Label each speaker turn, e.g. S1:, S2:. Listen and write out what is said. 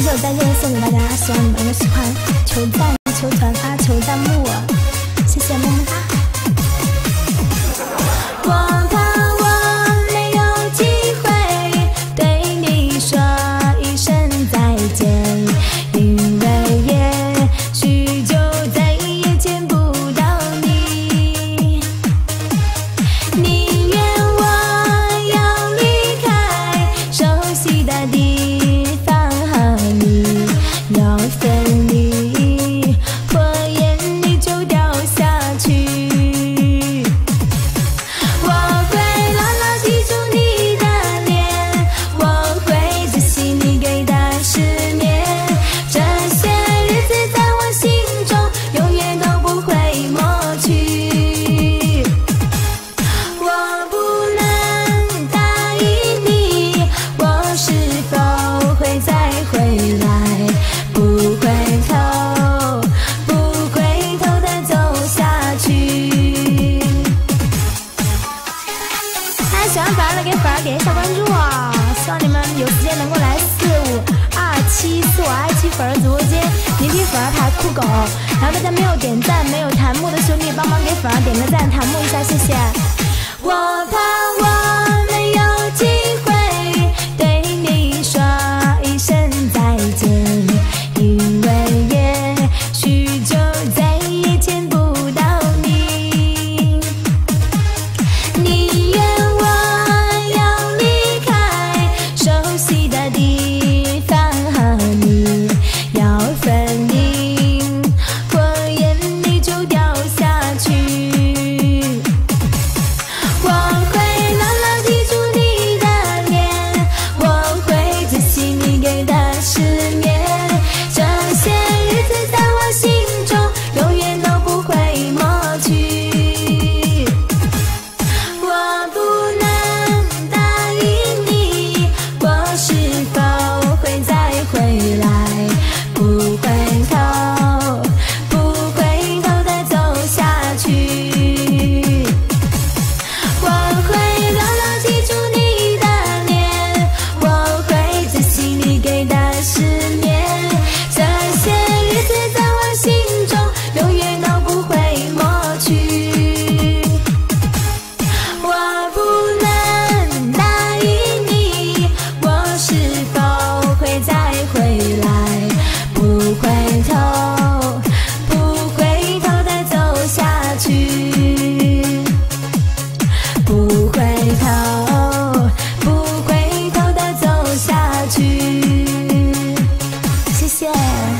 S1: 这首单键送给大家，希望你们会喜欢。求赞、求转发、求弹幕，谢谢，么么哒。我怕我没有机会对你说一声再见，因为也许就再也见不到你。宁愿我要离开熟悉的地方和你要分离，火焰里就掉下去。我会牢牢记住你的脸，我会珍惜你给的失眠，这些日子在我心中永远都不会抹去。我不能答应你，我是否会再回来，不回头，不回头的走下去。大家喜欢粉儿的给粉儿点一下关注啊！希望你们有时间能够来4527是我爱妻粉儿直播间，聆听粉儿牌酷狗。然后大家没有点赞、没有弹幕的兄弟，帮忙给粉儿点个赞、弹幕一下，谢谢。我怕我没有机会对你说一声再见，因为也许就再也见不到你。宁愿我要离开熟悉的地方和你要分离，火焰里就掉下去。我会牢牢记住你的脸，我会珍惜你给的失眠，这些日子在我心中永远都不会抹去。我不能答应你，我是否会再回来，不回头，不回头的走下去。我会牢牢记住你的脸，我会珍惜你给的失眠，这些日子在我心中永远都不会抹去。我不能答应你，我是否会再回来，不回头，不回头的走下去。不回头，不回头的走下去。谢谢。